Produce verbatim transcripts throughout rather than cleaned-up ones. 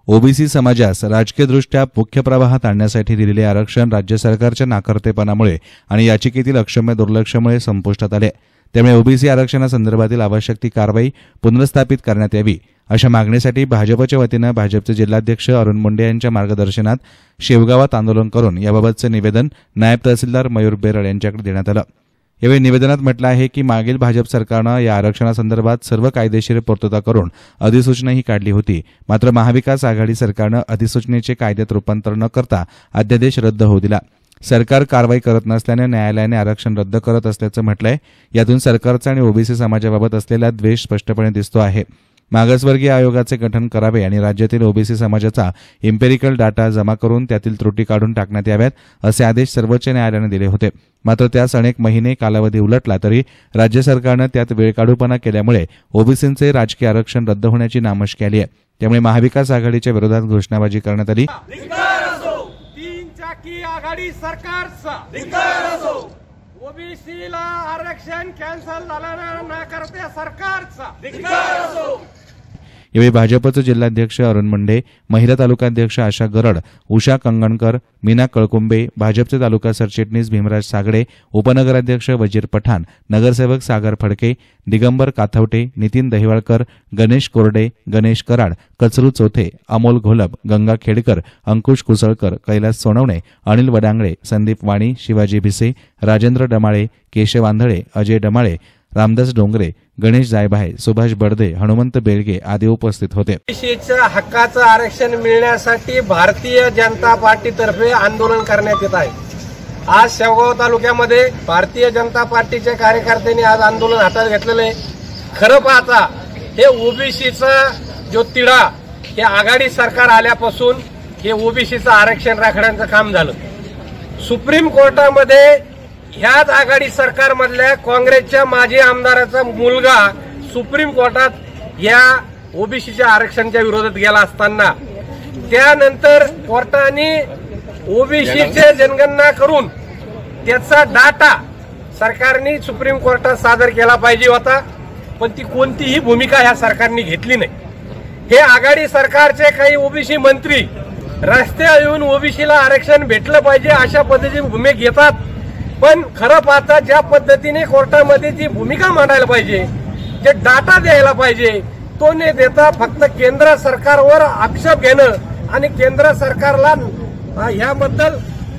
OBC समाजास राजकीयदृष्ट्या मुख्य प्रवाहात आणण्यासाठी दिलेले आरक्षण राज्य सरकारच्या नाकर्तेपणामुळे आणि याचिकेतील अक्षम्य दुर्लक्षामुळे संपुष्टात आले। त्यामुळे ओबीसी आरक्षणासंदर्भातील आवश्यक ती कारवाई पुनर्स्थापित करण्यात यावी अशा मागणीसाठी भाजपच्या वतीनं भाजपचे जिल्हाध्यक्ष अरुण मुंडे यांच्या मार्गदर्शनात शेवगावात आंदोलन करून याबाबतचे निवेदन नायब तहसीलदार मयूर बेरड यांच्याकडे देण्यात आलं। यावेळी निवेदनात म्हटलं आहे की मागील भाजप सरकारनं या आरक्षणासंदर्भात सर्व कायदेशीर पूर्तता करून अधिसूचनाही काढली होती, मात्र महाविकास आघाडी सरकारनं अधिसूचनेचे कायद्यात रूपांतर न करता अध्यादेश रद्द होऊ दिला। सरकार कारवाई करत नसल्याने न्यायालयाने आरक्षण रद्द करत असल्याचं म्हटलंय। यातून सरकारचा आणि ओबीसी समाजाबाबत असलेला द्वेष स्पष्टपणे दिसतो आहे। मागासवर्गीय आयोगाचे गठन करावे आणि राज्यातील ओबीसी समाजाचा इम्पेरिकल डाटा जमा करून त्यातील त्रुटी काढून टाकण्यात याव्यात असे आदेश सर्वोच्च न्यायालयाने दिले होते, मात्र त्यास अनेक महिने कालावधी उलटला तरी राज्य सरकारनं त्यात वेळकाढूपणा केल्यामुळे ओबीसींचे राजकीय आरक्षण रद्द होण्याची नामुष्की आली आहे। त्यामुळे महाविकास आघाडीच्या विरोधात घोषणाबाजी करण्यात आली। आघाडी सरकारचा ओबीसीला आरक्षण कॅन्सल झाल्यानं नाकारते सरकारचा धिक्कार असो। यावेळी भाजपचे जिल्हाध्यक्ष अरुण मुंडे, महिला तालुकाध्यक्ष आशा गरड, उषा कंगणकर, मीना कळकुंबे, भाजपचे तालुका सरचिटणीस भीमराज सागडे, उपनगराध्यक्ष वजीर पठाण, नगरसेवक सागर फडके, दिगंबर काथवटे, नितीन दहिवाळकर, गणेश कोरडे, गणेश कराड, कचरू चोथे, अमोल घोलप, गंगा खेडकर, अंकुश कुसळकर, कैलास सोनवणे, अनिल वडांगळे, संदीप वाणी, शिवाजी भिसे, राजेंद्र डमाळे, केशव आंधळे, अजय डमाळे, रामदास डोंगरे, गणेश जायभाय, सुभाष बडदे, हनुमंत बेळगे आदी उपस्थित होते। ओबीसीच्या हक्काचं आरक्षण मिळण्यासाठी भारतीय जनता पार्टीतर्फे आंदोलन करण्यात येत आहे। आज शेवगाव तालुक्यामध्ये भारतीय जनता पार्टीच्या कार्यकर्त्यांनी आज आंदोलन हातात घेतलेलं आहे। खरं पाहता हे ओबीसीचा जो तिढा हे आघाडी सरकार आल्यापासून हे ओबीसीचं आरक्षण राखण्याचं काम झालं। सुप्रीम कोर्टामध्ये ह्याच आघाडी सरकारमधल्या काँग्रेसच्या माजी आमदाराचा मुलगा सुप्रीम कोर्टात या ओबीसीच्या आरक्षणाच्या विरोधात गेला असताना त्यानंतर कोर्टाने ओबीसीचे जनगणना करून त्याचा डाटा सरकारने सुप्रीम कोर्टात सादर केला पाहिजे होता, पण ती कोणतीही भूमिका ह्या सरकारने घेतली नाही। हे आघाडी सरकारचे काही ओबीसी मंत्री रस्त्यावर येऊन ओबीसीला आरक्षण भेटलं पाहिजे अशा पद्धतीची भूमिका घेतात, पण खरं पाहता ज्या पद्धतीने कोर्टामध्ये जी भूमिका मांडायला पाहिजे, जे डाटा द्यायला पाहिजे, तो न देता फक्त केंद्र सरकारवर आक्षेप घेणं आणि केंद्र सरकारला याबद्दल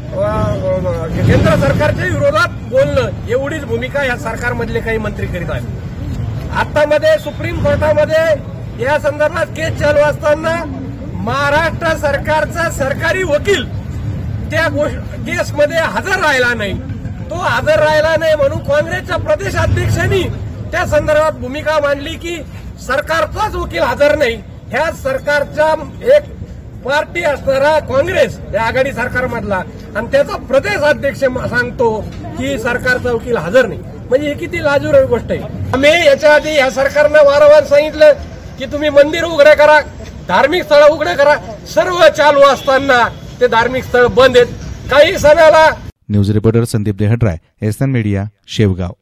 केंद्र सरकारच्या विरोधात बोलणं एवढीच भूमिका या सरकारमधले काही मंत्री करीत आहेत। आतामध्ये सुप्रीम कोर्टामध्ये या संदर्भात केस चालू असताना महाराष्ट्र सरकारचा सरकारी वकील त्या केसमध्ये हजर राहिला नाही। तो हजर राहिला नाही म्हणून काँग्रेसच्या प्रदेशाध्यक्षांनी त्या संदर्भात भूमिका मांडली की सरकारचाच वकील हजर नाही। ह्या सरकारचा एक पार्टी असणारा काँग्रेस या आघाडी सरकारमधला आणि त्याचा प्रदेशाध्यक्ष सांगतो की सरकारचा वकील हजर नाही, म्हणजे ही किती लाजिरवाणी गोष्ट आहे। आम्ही याच्या आधी या सरकारनं वारंवार सांगितलं की तुम्ही मंदिर उघडे करा, धार्मिक स्थळ उघडे करा, सर्व चालू असताना ते धार्मिक स्थळ बंद आहेत। काही सणाला news reporter Sandeep Dehdrai, S N media, Shevgaon.